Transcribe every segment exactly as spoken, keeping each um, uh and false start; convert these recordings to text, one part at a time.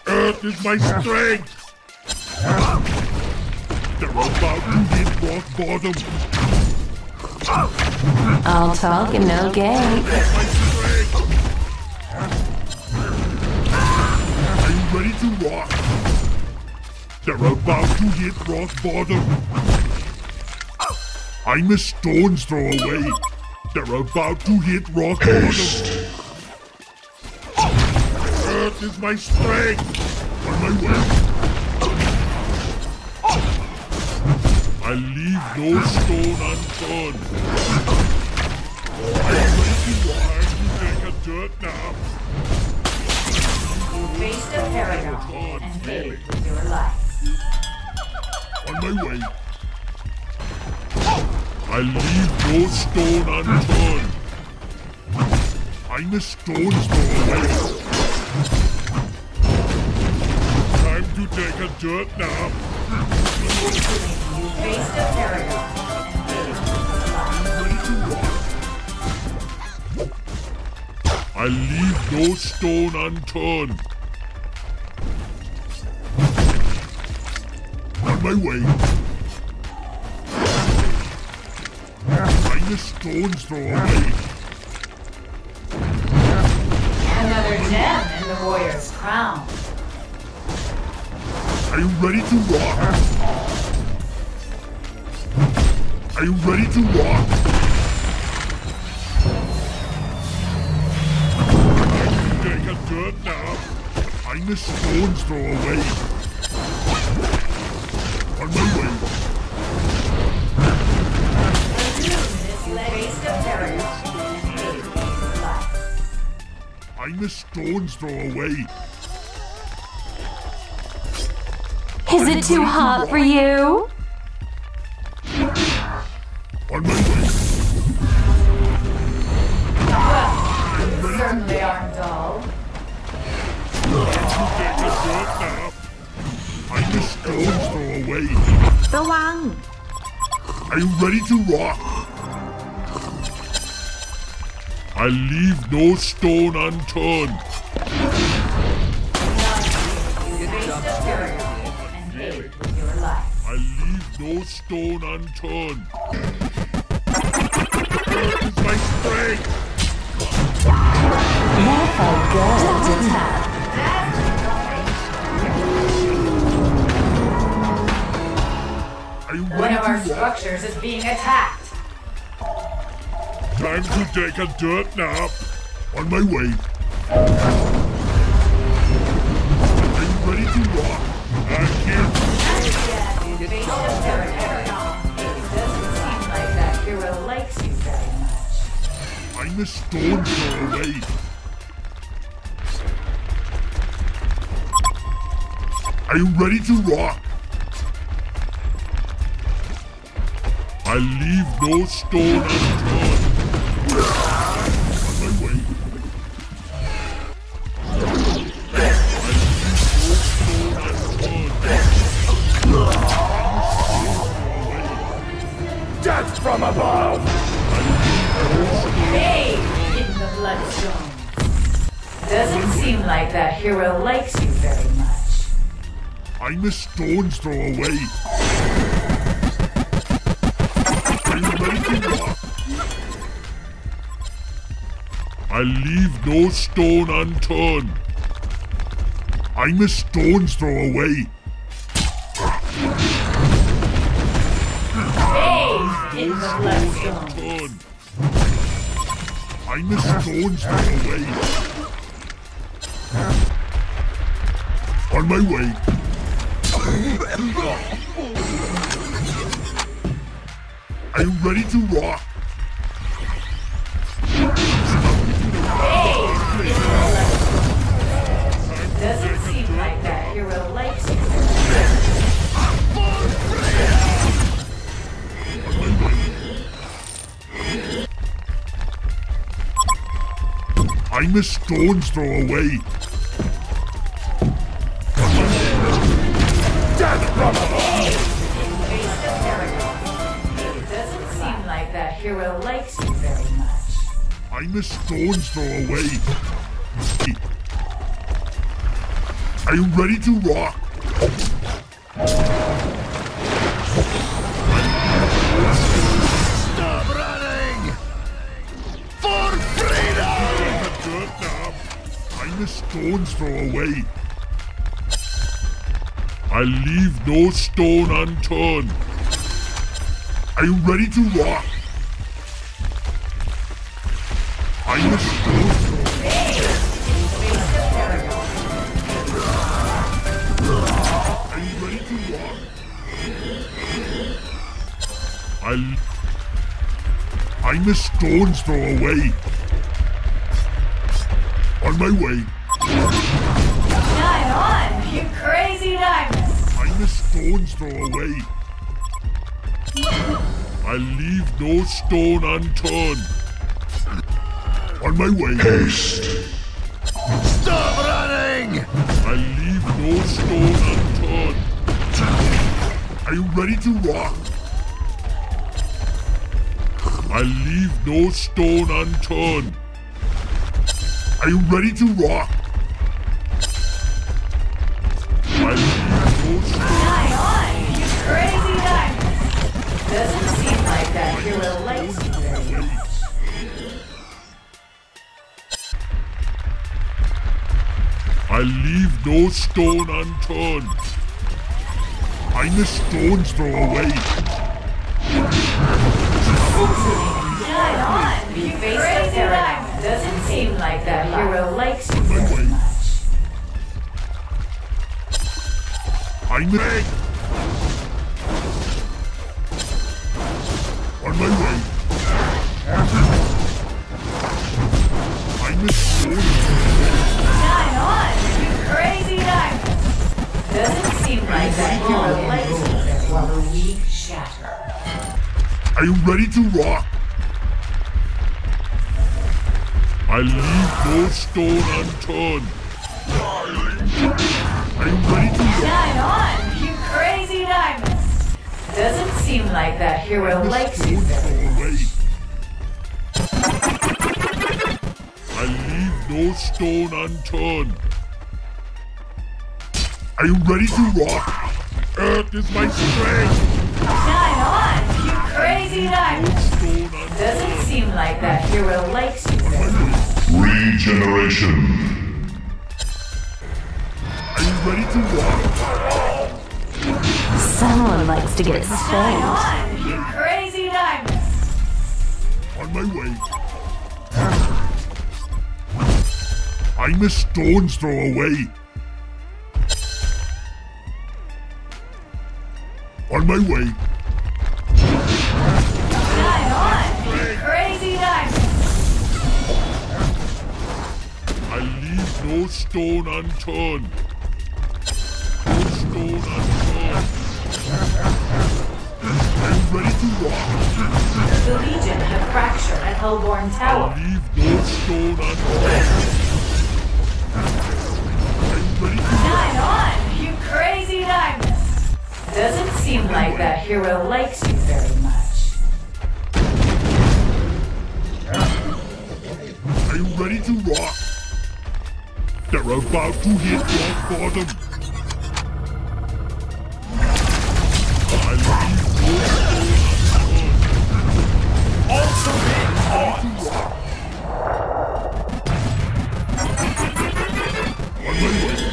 Earth is my strength! They're about to hit rock bottom! All talk and no game. My strength! Are you ready to rock? They're about to hit rock bottom! I'm a stone's throw away! They're about to hit rock bottom! Earth is my strength! On my way! I leave no stone unturned! I'm ready to walk to take a dirt nap! Face the paragon and bathe with your life. On my way! I leave no stone unturned! I'm a stone's throw away! Time to take a dirt nap! Face the paragon and bathe with your life. I leave no stone unturned. On my way. I'm a stone's throw away. Another gem in the warrior's crown. Are you ready to rock? Are you ready to rock? Take a dirt nap. I'm a stone's throw away. On my way. Face the paragon and bathe with your life. I'm a stone's throw away. Is it too hot for you? On my way. Certainly aren't dull. Take a dirt nap. I'm a stone's throw away. ระวัง Are you ready to rock? I leave no stone unturned. Face the paragon and bathe with your life. I leave no stone unturned. Earth is my strength. That felt good, didn't it? Are you One ready of to our rock? structures is being attacked. Time to take a dirt nap. On my way. Are you ready to rock? I'm here. Face the paragon. It doesn't seem like that hero likes you very much. I'm a stone's throw away. Are you ready to rock? I leave no stone unturned. On my way. I leave no stone unturned. Death from above! Bathe in the bloodstone. Doesn't seem like that hero likes you very much. I'm a stone's throw away. Are you ready to rock? I leave no stone unturned. I'm a stone's throw away. Bathe in the bloodstone. Unturned. I'm a stone's throw away. On my way. Are you ready to rock? Doesn't seem like that hero likes you. I'm a stone's throw away. Death from above! Face the paragon. It doesn't seem like that hero likes you very much. I'm a stone's throw away. Are you ready to rock? Stop running! For freedom! Dirt now. I'm a stone's throw away. I leave no stone unturned. Are you ready to rock? I'm a stone's throw away. Are you ready to rock? I... I'm a stone's throw away. On my way. Shine on, you crazy diamonds! I'm a stone's throw away. I leave no stone unturned. On my way. Haste! Stop running! I leave no stone unturned. Are you ready to rock? I leave no stone unturned. Are you ready to rock? I leave no stone. Shine on, you crazy diamonds! Doesn't seem like that hero likes you very much. I leave no stone unturned. I'm a stone's throw away. Shine on, you crazy diamonds! Doesn't seem like that hero likes you very much. I'm a... On my way. I'm a stone. Shine on, you crazy diamonds! Doesn't seem like that hero likes you very while the weak shatter. Are you ready to rock? I leave no stone unturned. Are you ready to rock? Shine on, you crazy diamonds! Doesn't seem like that hero likes you very much. I leave no stone unturned. Are you ready to rock? Earth is my strength. Shine on, you crazy No diamonds! stone unturned. Doesn't seem like that hero likes you very much. Regeneration! Are you ready to rock? Someone likes to get Shine spanked. on, you crazy diamonds! On my way. I'm a stone's throw away. On my way. Shine on, you crazy diamonds! I leave no stone unturned. No stone unturned. Are you ready to rock? The Legion have fractured at Hellborn I Tower. leave no stone unturned. Are you ready to rock? Shine on, you crazy diamonds! Doesn't seem like that hero likes you very much. Are you ready to rock? They're about to hit rock bottom. I leave no stone unturned. Ultimate Haunt! On my way.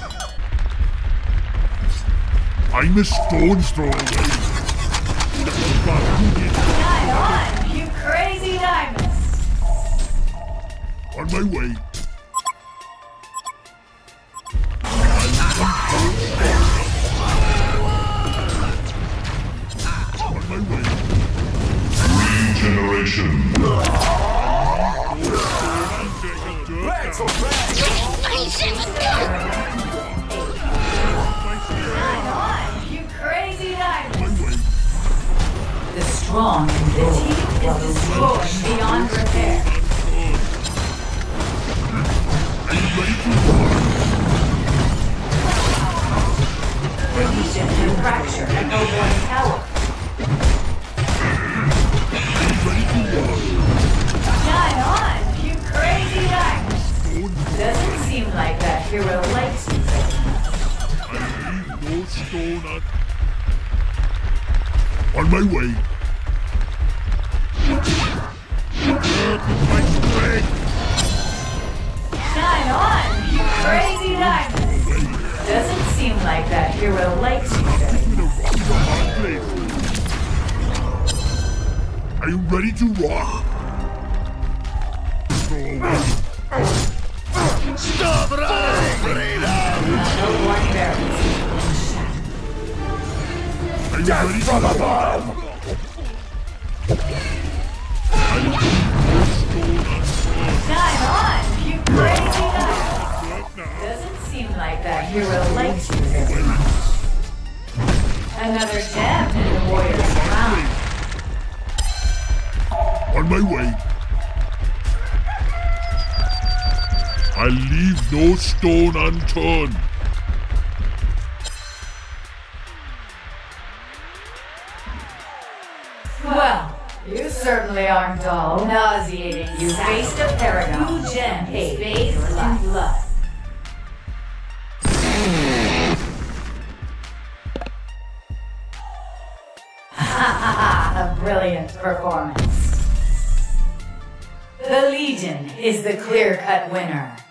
I'm a stone's throw away. They're about to hit Shine on, you crazy diamonds! on my way. On my way. Regeneration! Shine on, you crazy diamonds! My way. The strong and the teeth is destroyed beyond repair. Are you ready to rock? The Legion have fractured at Hellborn Tower. Are you ready to rock? Shine on, you crazy diamonds! Stone Doesn't seem like that hero likes you very much. On my way. My strength. Shine on, you crazy diamond. Doesn't seem like that hero likes you very much. Are you ready to rock? Go away. Stop running! Freedom! No more barrels. Are you ready to rock? Shine on, you crazy diamond. Doesn't seem like that hero likes you very much. Another gem in the warrior's crown. On my way. I leave no stone unturned. Well, you certainly aren't dull. Nauseating. You faced a paragon. Two gems, bathed in blood. A brilliant performance. The Legion is the clear-cut winner.